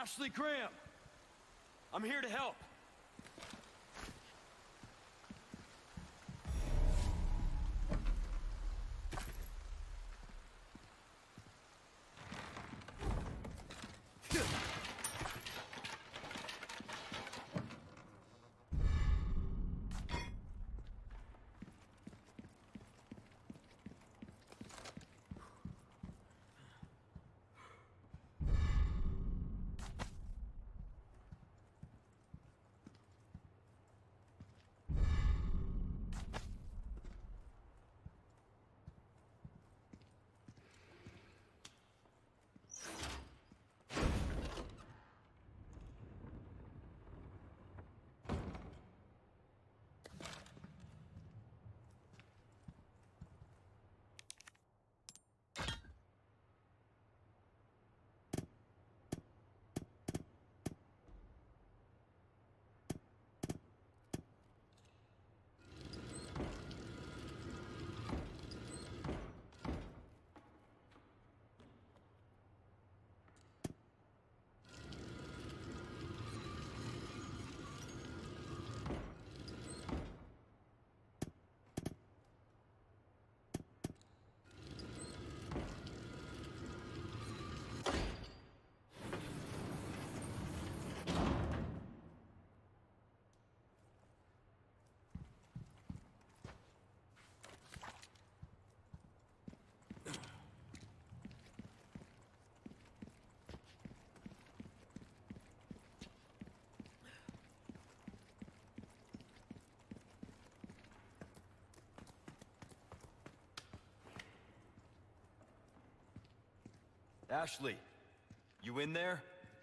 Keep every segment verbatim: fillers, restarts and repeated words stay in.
Ashley Graham! I'm here to help. Ashley, you in there?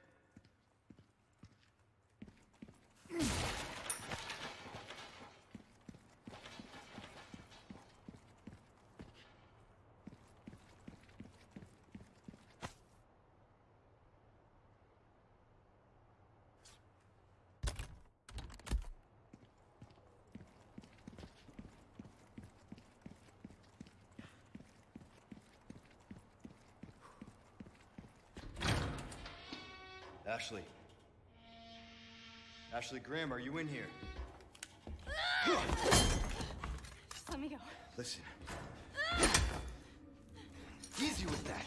Ashley. Ashley Graham, are you in here? Just let me go. Listen. Easy with that.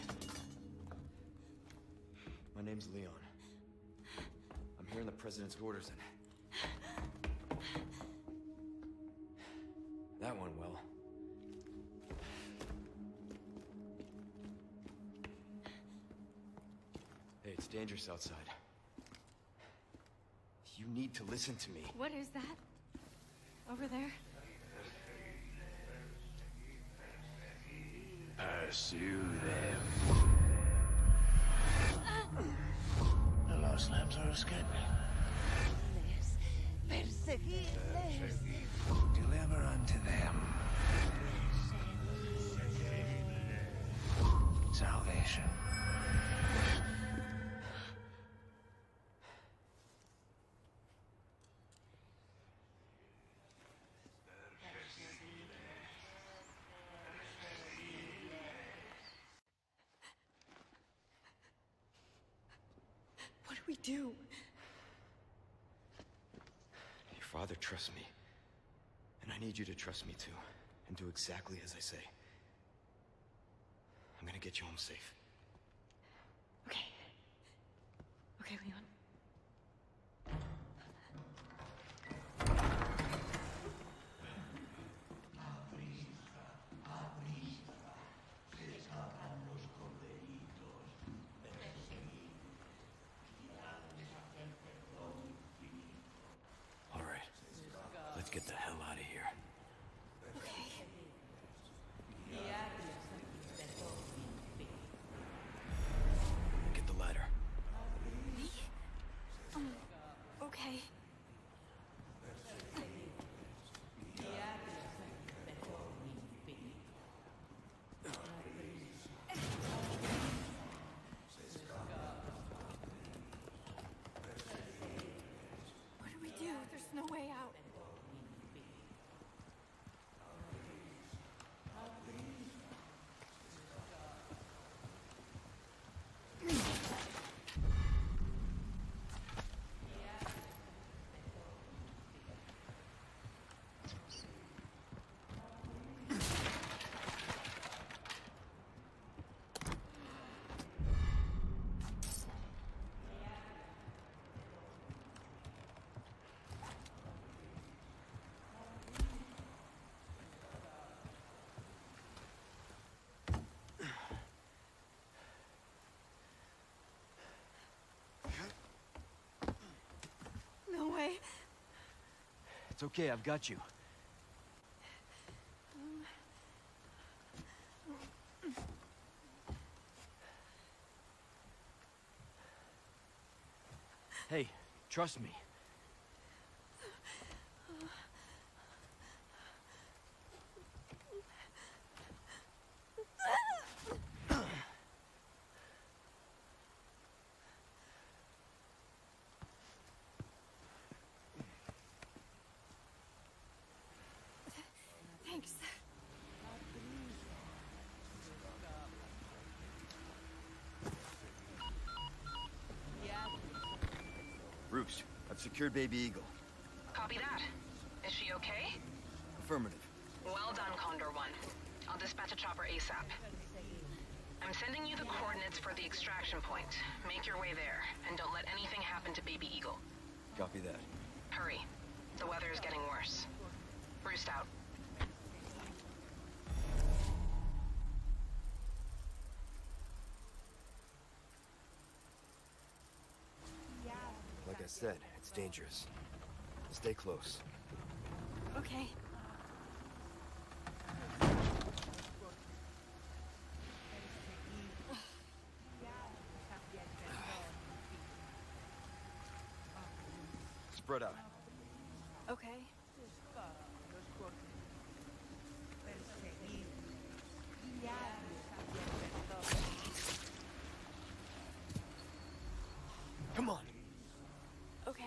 My name's Leon. I'm here in the President's orders and... that went well. Hey, it's dangerous outside. You need to listen to me. What is that? Over there? Pursue them. The lost lambs are escaping. Perseguirles. Deliver unto them salvation. What do we do? Your father trusts me. And I need you to trust me too. And do exactly as I say. I'm gonna get you home safe. Okay. Okay, Leon. All right. Let's get the hell out of here. Get the ladder. Me? It's okay, I've got you. Hey, trust me. Thanks. Roost, I've secured Baby Eagle. Copy that. Is she okay? Affirmative. Well done, Condor One. I'll dispatch a chopper ASAP. I'm sending you the coordinates for the extraction point. Make your way there, and don't let anything happen to Baby Eagle. Copy that. Hurry. The weather is getting worse. Roost out. Like I said, it's dangerous. Stay close. Okay. Spread out. Okay. Come on. Okay.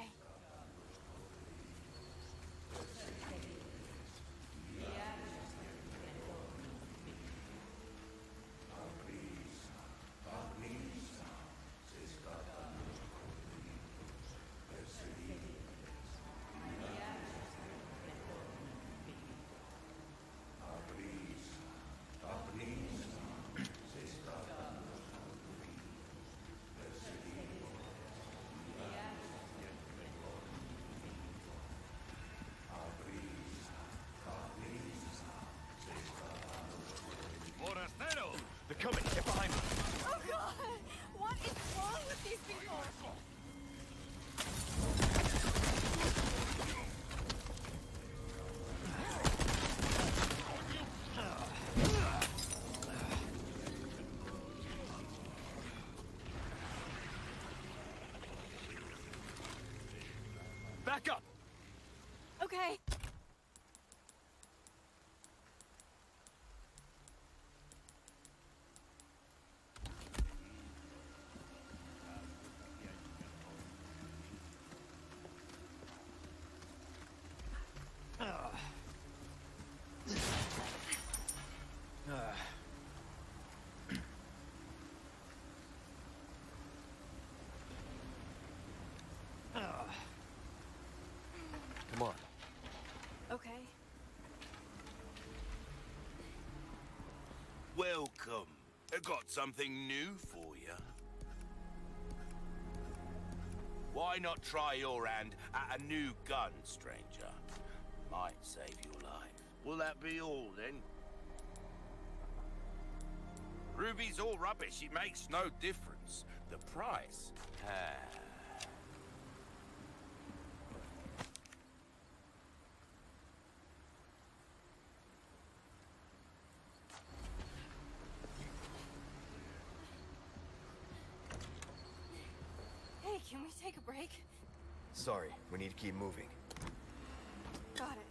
They're coming. Get behind me. Oh God! What is wrong with these people? Back up. Okay. Come on. Okay. Welcome. I got something new for you. Why not try your hand at a new gun, stranger? Might save your life. Will that be all, then? Ruby's all rubbish. It makes no difference. The price? Ah. Hey, can we take a break? Sorry, we need to keep moving. Got it.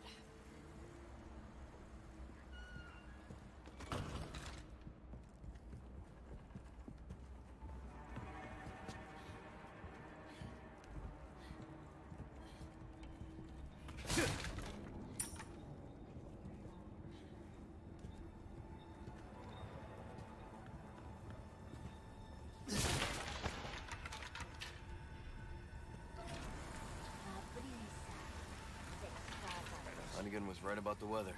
Hunnigan was right about the weather.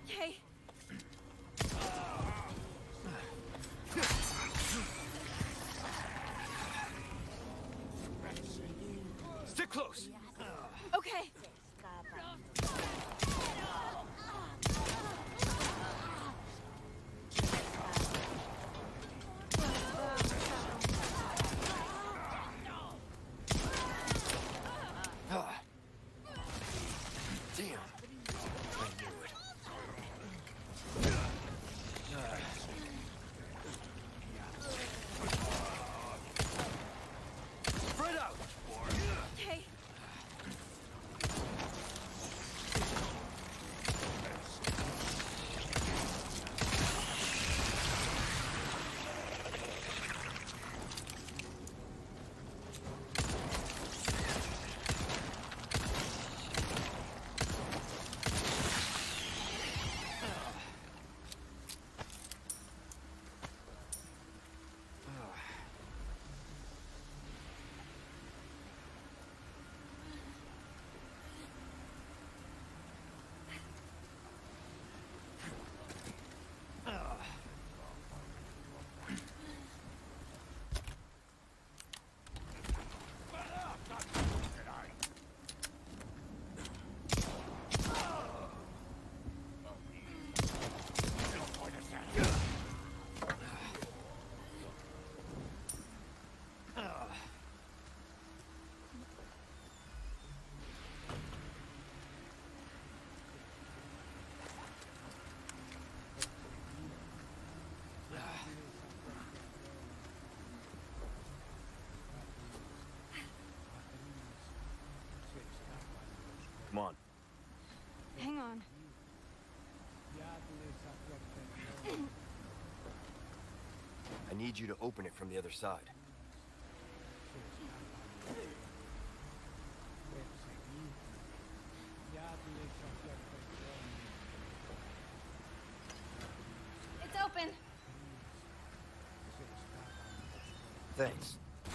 Okay. Stick close. Okay. Ah. Damn. I knew it. Spread out. Okay. Come on. Hang on. I need you to open it from the other side. It's open. Thanks.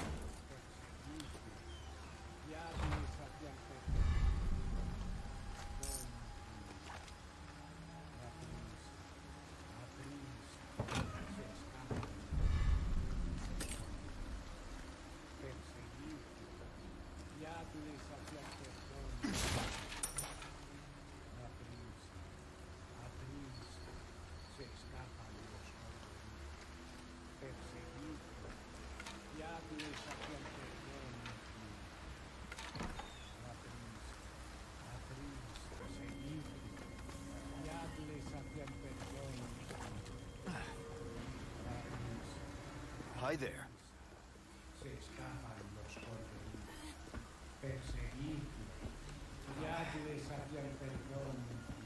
Hi there. Se escapan los hordes. Perseguid. Dadles hacia el perdón.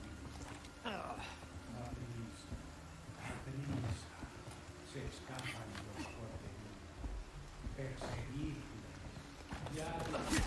Abrís. Abrís. Se escapan los hordes. Perseguid. Dadles.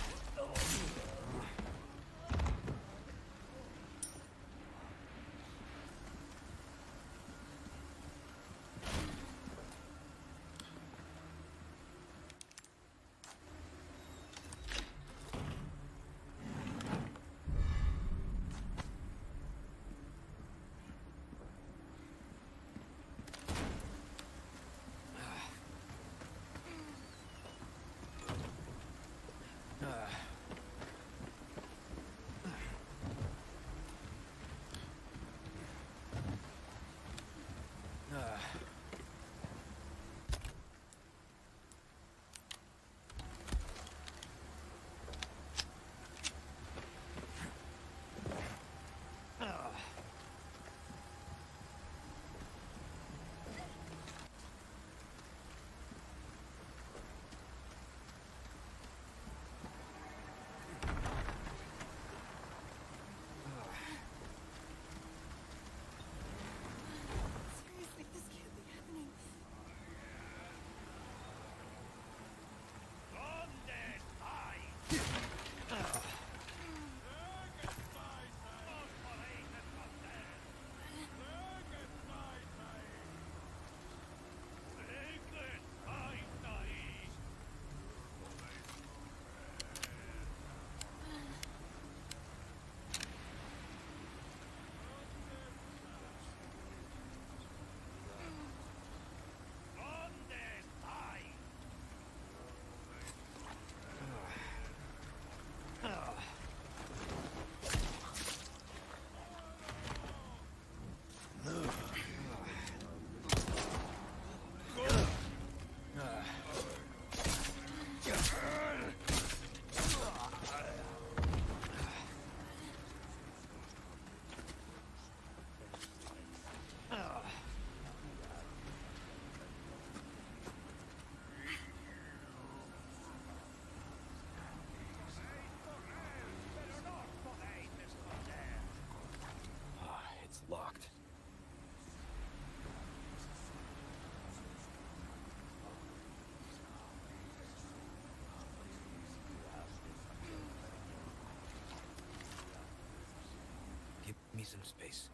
Give me some space.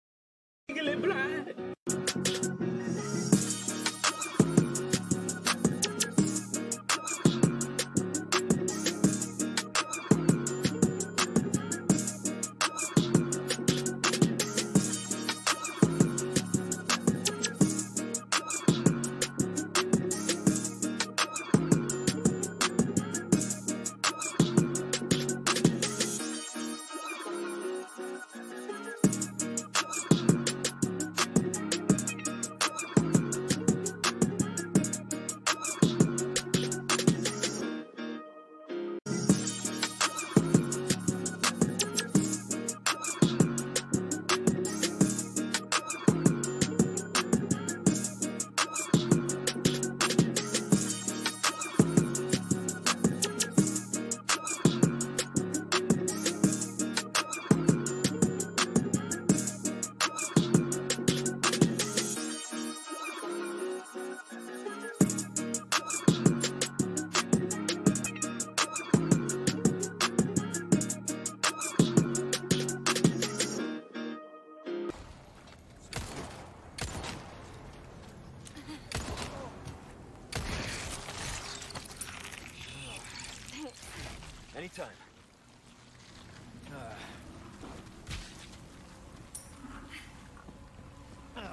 Anytime. Uh. Uh.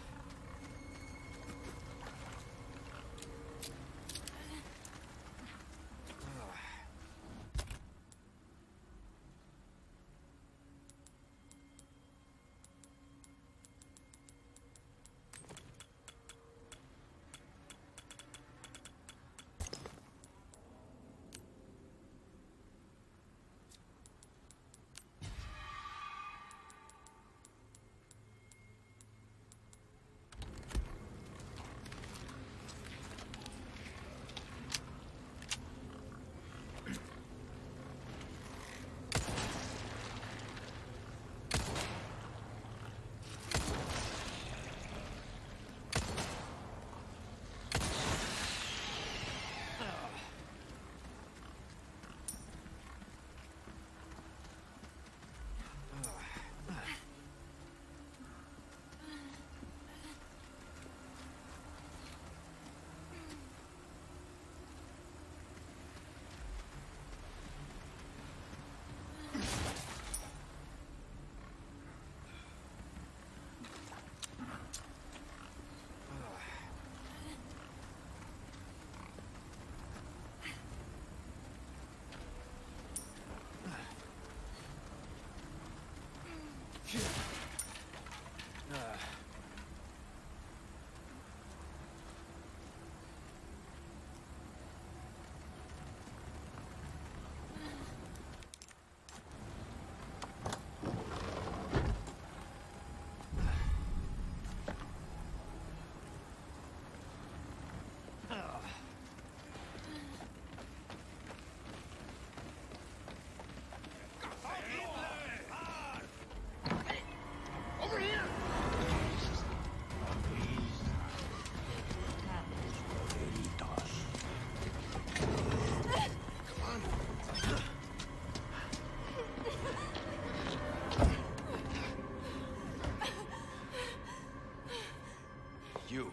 You.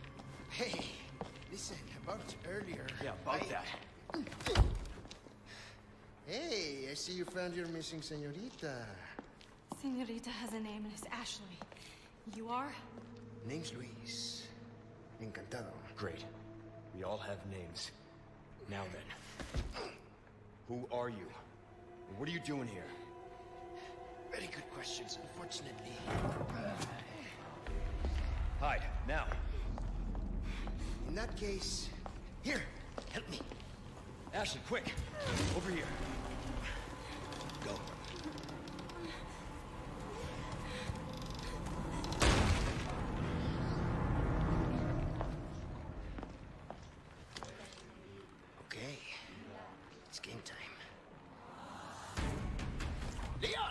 Hey, listen, about earlier. Yeah, about I... that. Hey, I see you found your missing señorita. Señorita has a name and it's Ashley. You are? Name's Luis. Encantado. Great. We all have names. Now then. Who are you? What are you doing here? Very good questions, unfortunately. Hide, now. In that case, here, help me. Ashley, quick! Over here. Go. Okay, it's game time. Leon!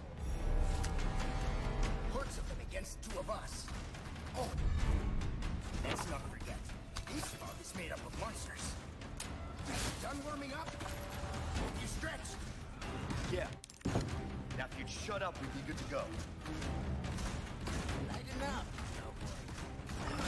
Hordes of them against two of us. Oh, let's not forget, this fog is made up of monsters. Done warming up? You stretched? Yeah, good to go. Lighten up, cowboy.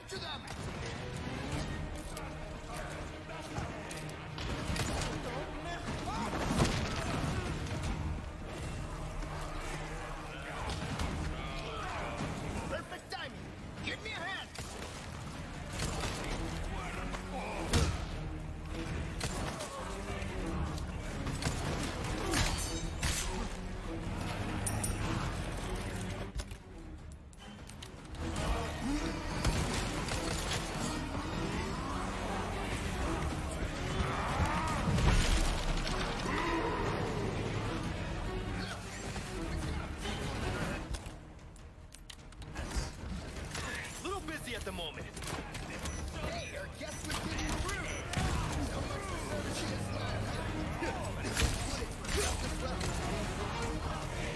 To them! Perfect timing! Give me a hand! Little busy at the moment. Hey, our guest was getting rude! So much for serving this land! But it's footage for just as well.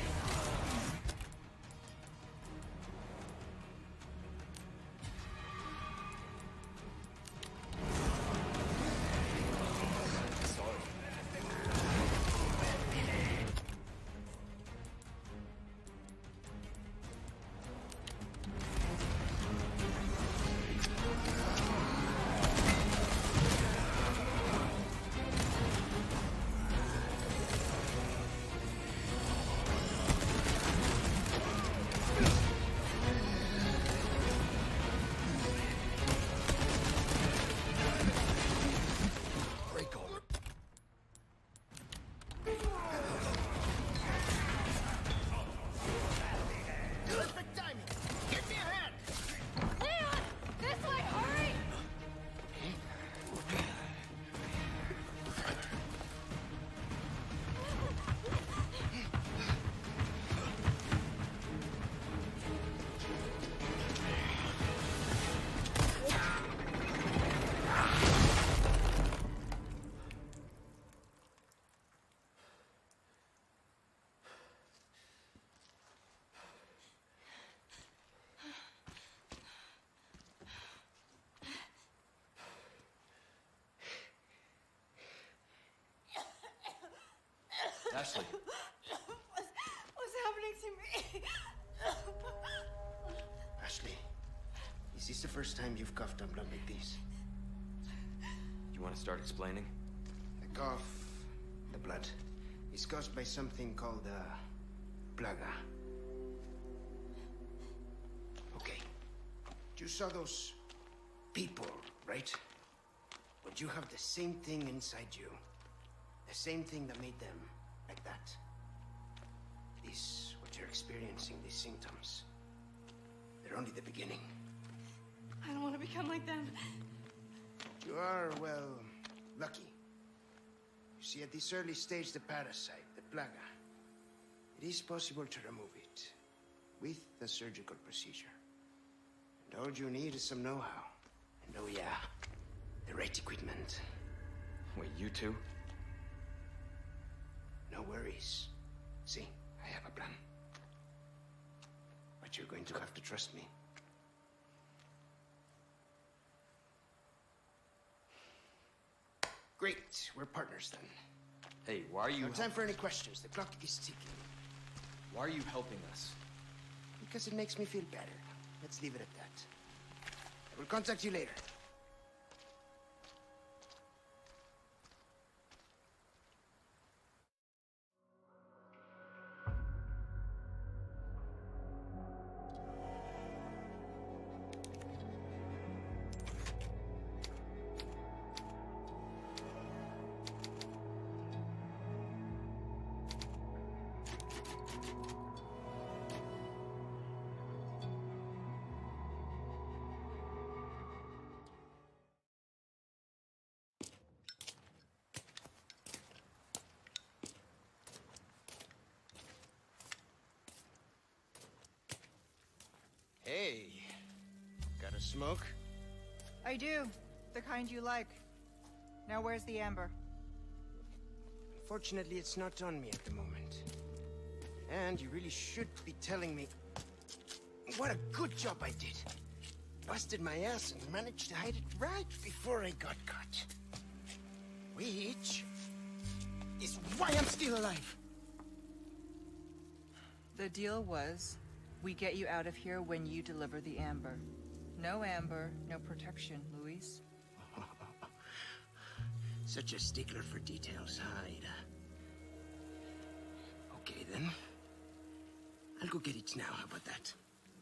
Perfect timing! Give me a hand! Leon! This way, hurry! Ashley. What's, what's happening to me? Ashley, is this the first time you've coughed up blood like this? You want to start explaining? The cough, the blood, is caused by something called, uh, plaga. Okay. You saw those people, right? But you have the same thing inside you. The same thing that made them like that. This, what you're experiencing, these symptoms, they're only the beginning. I don't want to become like them. You are, well, lucky. You see, at this early stage, the parasite, the plaga, it is possible to remove it with a surgical procedure. And all you need is some know-how. And oh yeah, the right equipment. Wait, you two? No worries. See, I have a plan. But you're going to have to trust me. Great, we're partners then. Hey, why are you... No time for any questions. The clock is ticking. Why are you helping us? Because it makes me feel better. Let's leave it at that. I will contact you later. Hey, got a smoke? I do. The kind you like. Now where's the amber? Unfortunately, it's not on me at the moment. And you really should be telling me what a good job I did. Busted my ass and managed to hide it right before I got caught. Which is why I'm still alive. The deal was, we get you out of here when you deliver the amber. No amber, no protection, Luis. Such a stickler for details, huh, Ada? Okay, then. I'll go get it now. How about that?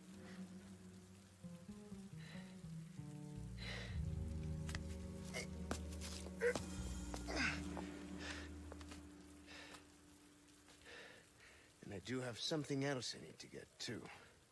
And I do have something else I need to get, too.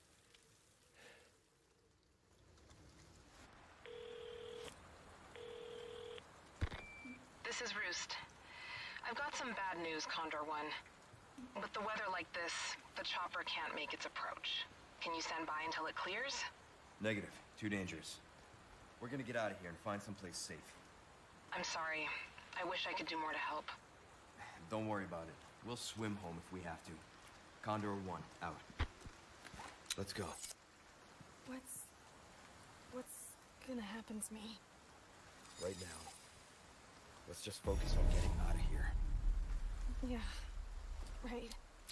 This is Roost. I've got some bad news, Condor One. With the weather like this, the chopper can't make its approach. Can you stand by until it clears? Negative. Too dangerous. We're gonna get out of here and find someplace safe. I'm sorry. I wish I could do more to help. Don't worry about it. We'll swim home if we have to. Condor One, out. Let's go. What's... what's gonna happen to me? Right now, let's just focus on getting out of here. Yeah, right.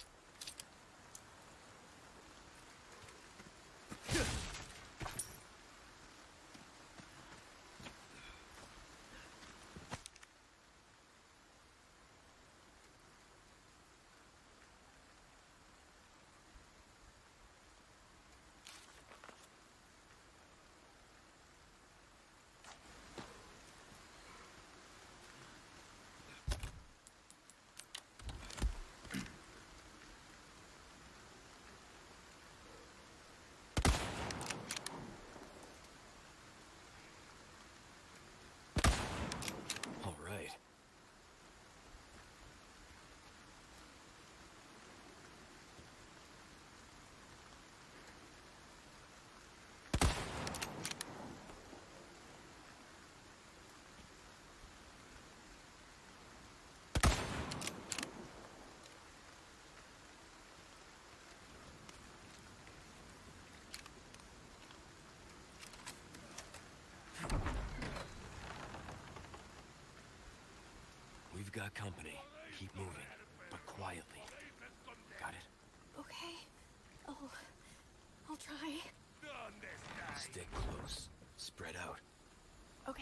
We've got company. Keep moving, but quietly. Got it? Okay. Oh, I'll try. Stick close. Spread out. Okay.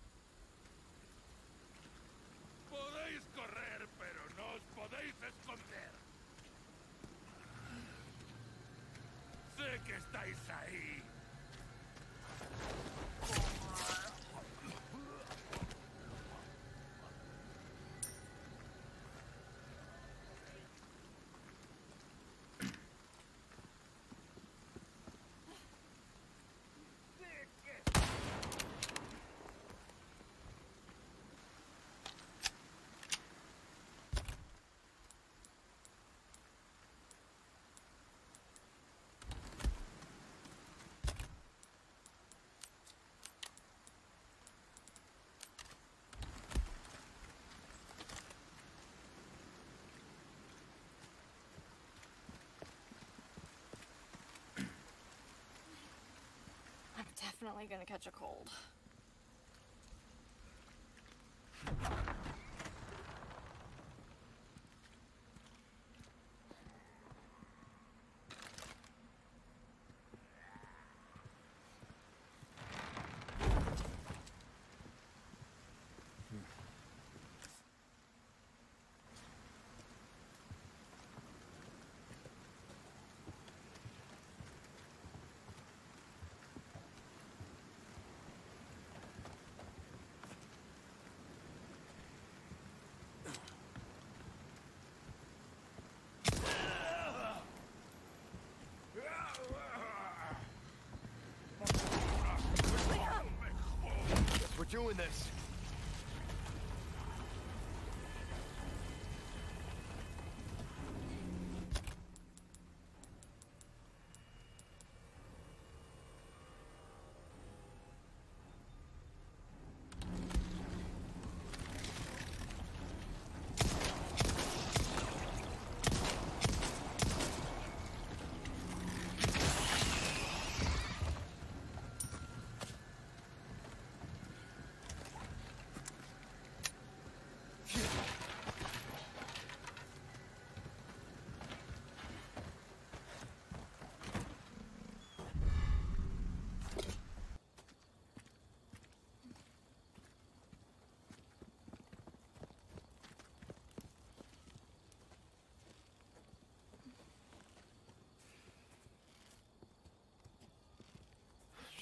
Podéis correr, pero no os podéis esconder. Sé que estáis ahí. I'm definitely gonna catch a cold. We're doing this.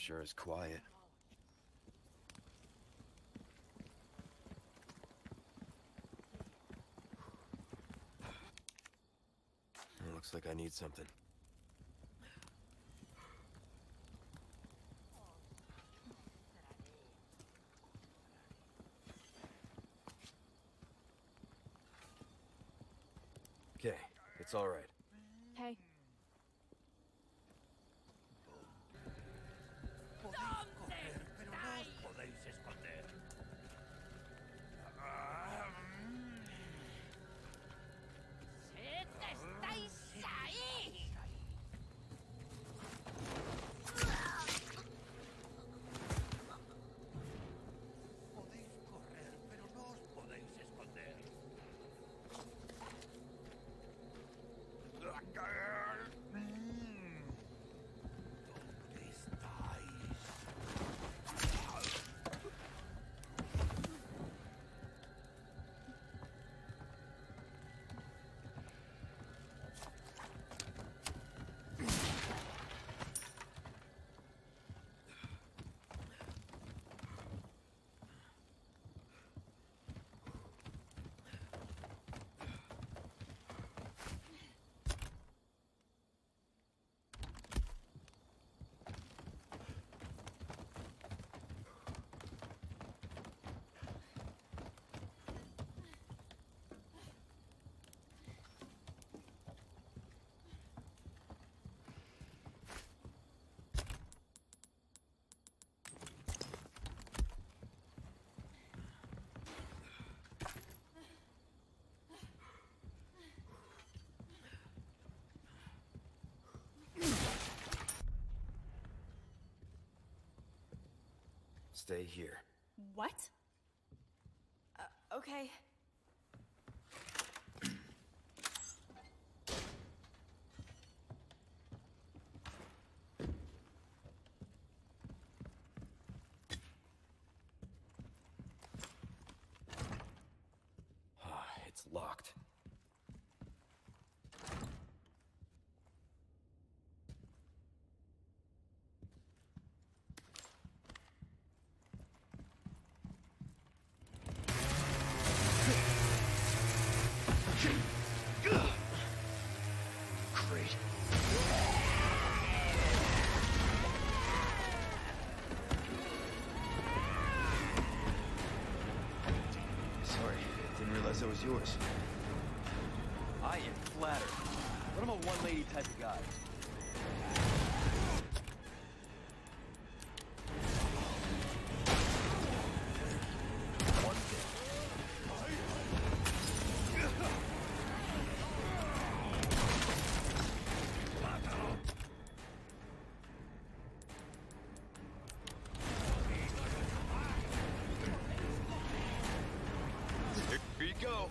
Sure is quiet. It looks like I need something. Okay, it's all right. Hey. Stay here. What? Uh, okay. It's locked. Great. Sorry, didn't realize that was yours. I am flattered, but I'm a one-lady type of guy. One thing. Here you go.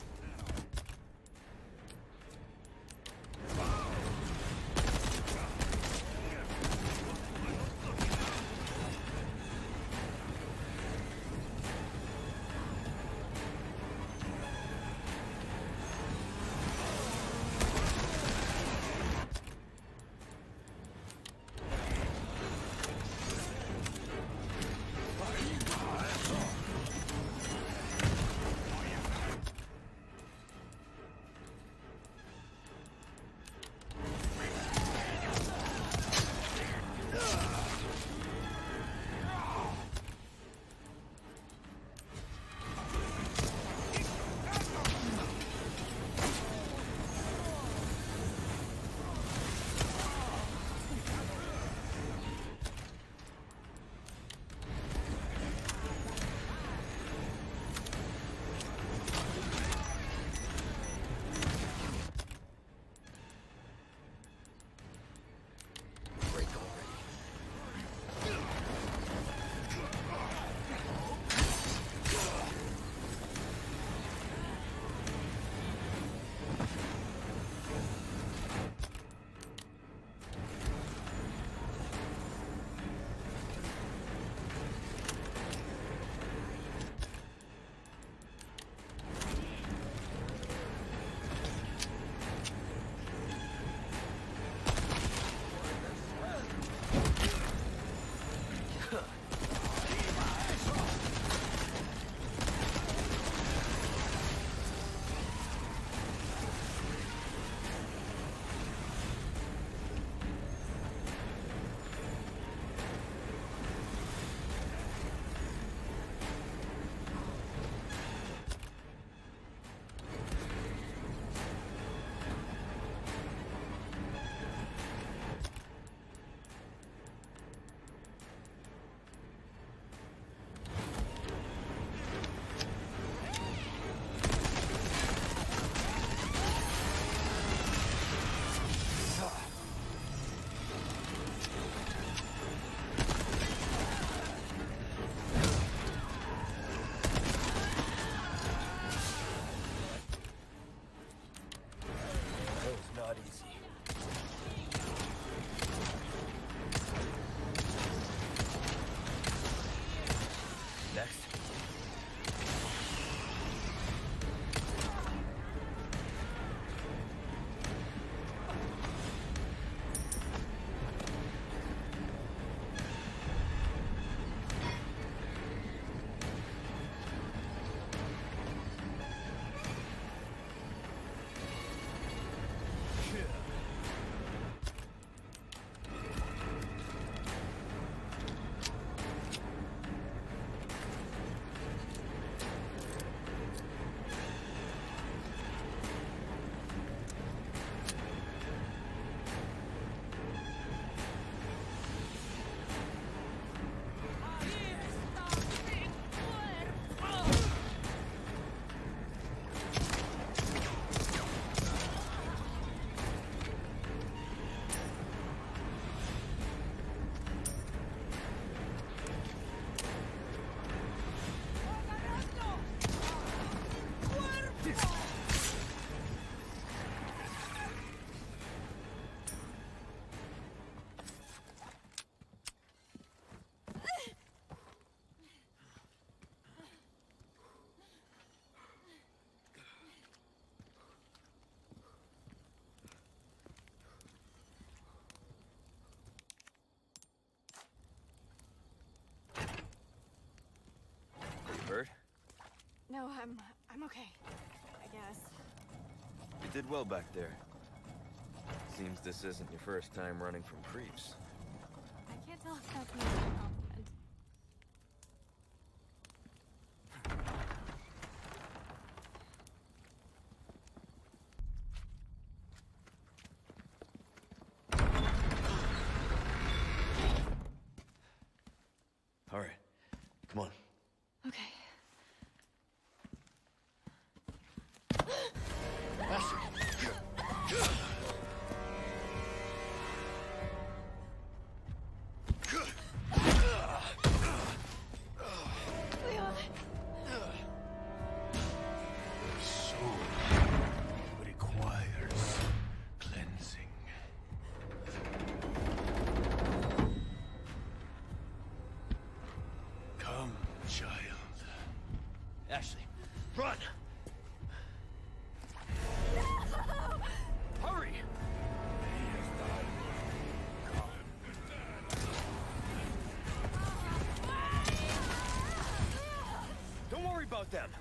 No, I'm... I'm okay. I guess. You did well back there. Seems this isn't your first time running from creeps. I can't tell if that's me or a compliment. All right, come on. Okay. Leon. Soul requires cleansing. Come, child. Ashley, run! Hurry! Don't worry about them.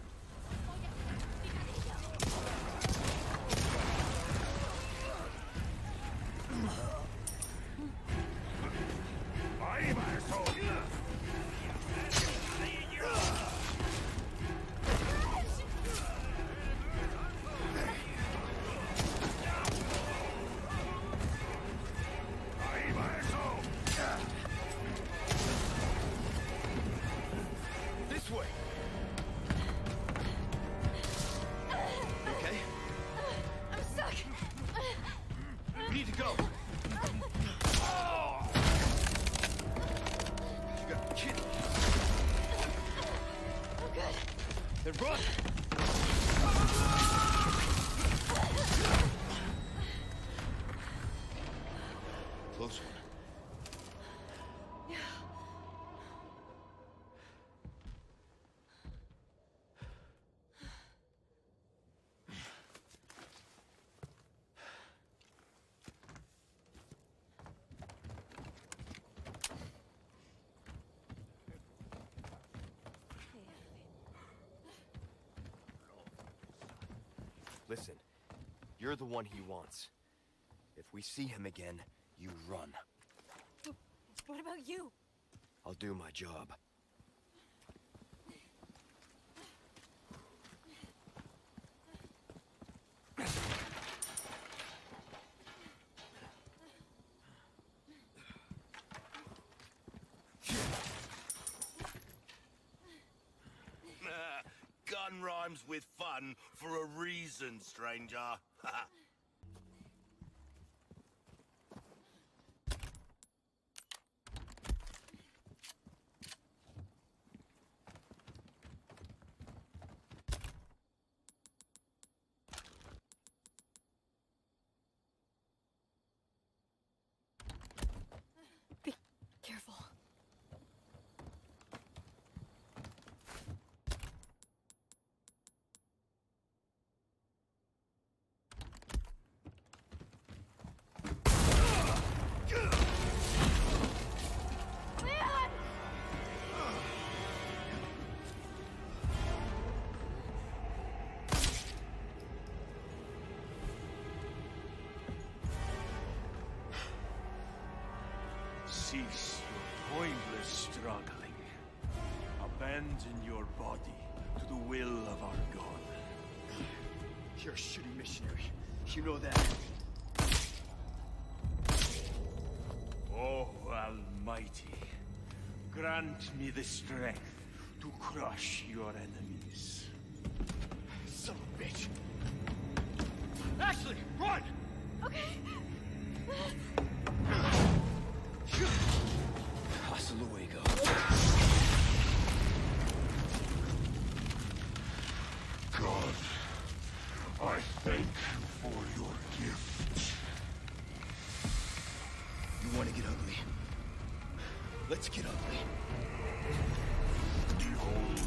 This way. You okay? I'm stuck. We need to go. Oh! You got kidding. I'm good. Then run! Close one. Listen, you're the one he wants. If we see him again, you run. What about you? I'll do my job. Gun rhymes with fun for a reason, stranger. Be careful. Cease your pointless struggling. Abandon your body to the will of our God. You're a shitty missionary. You know that. Oh, Almighty, grant me the strength to crush your enemies. Son of a bitch. Ashley, run! Okay. Hasta luego. God, I thank you for your gift. You want to get ugly? Let's get ugly. Behold.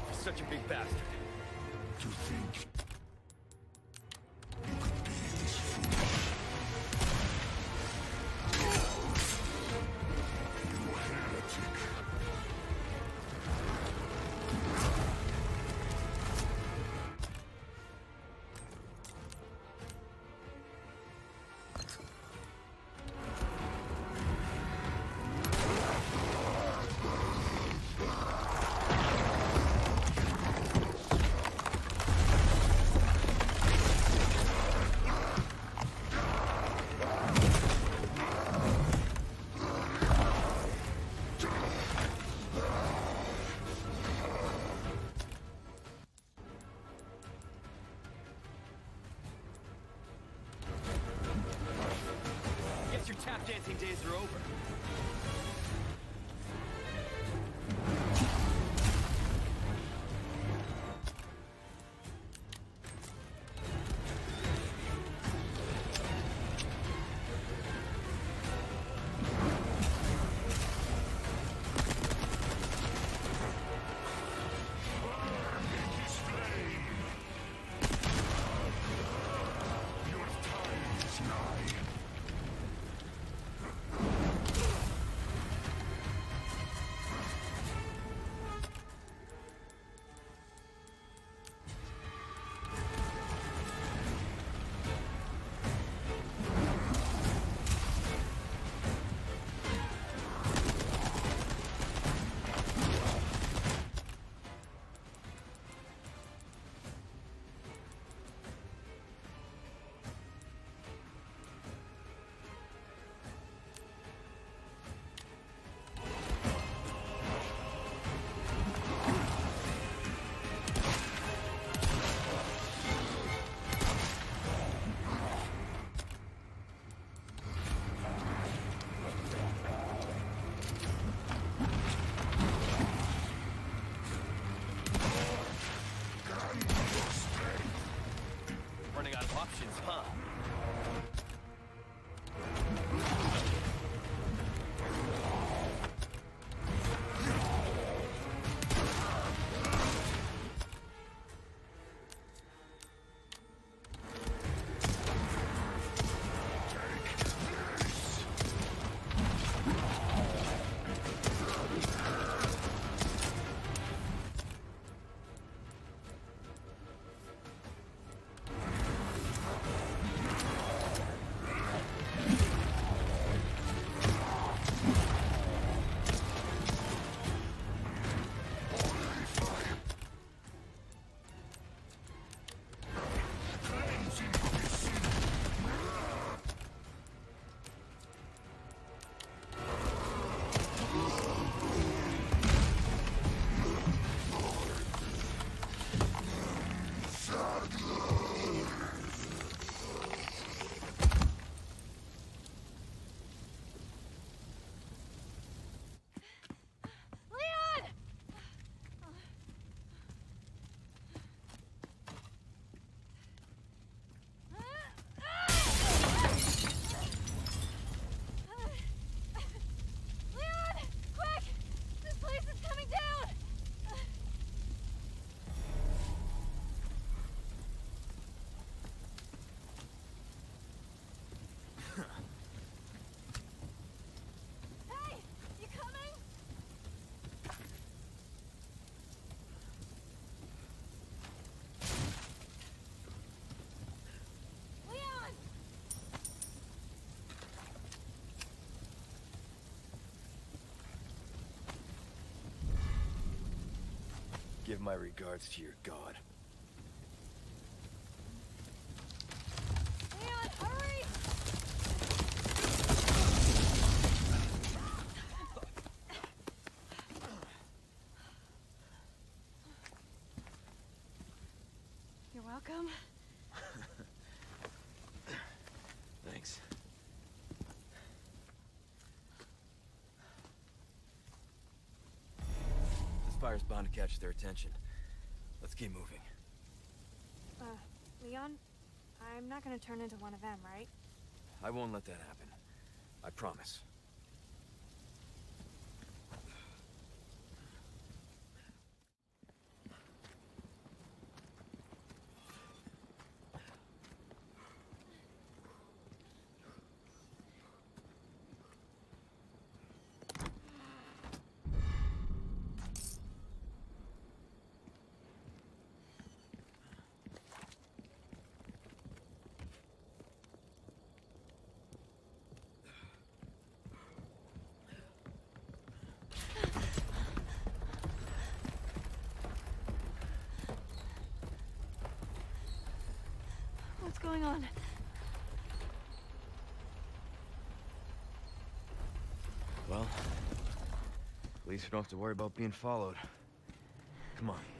for such a big bastard. To think tap dancing days are over. Running out of options, huh? Give my regards to your god. Leon, hurry! You're welcome. Thanks. Fire's bound to catch their attention. Let's keep moving. Uh, Leon, I'm not gonna turn into one of them, right? I won't let that happen. I promise. going on? Well, at least we don't have to worry about being followed. Come on.